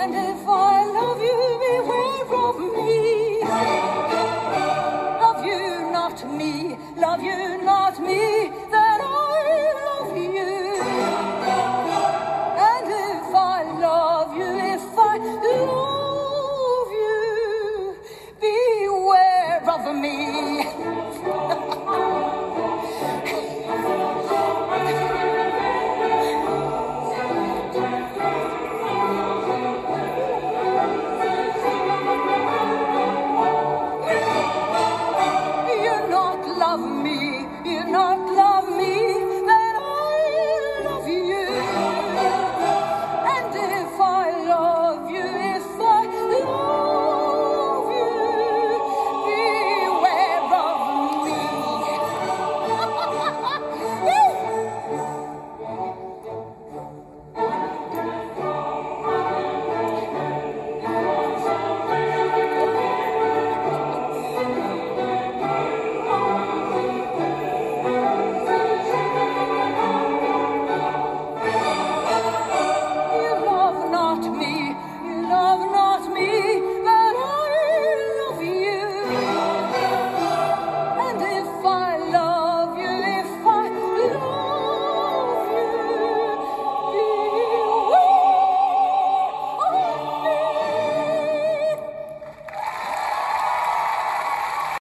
And if I love you, beware of me. Love you not me, love you not me, then I love you. And if I love you, if I love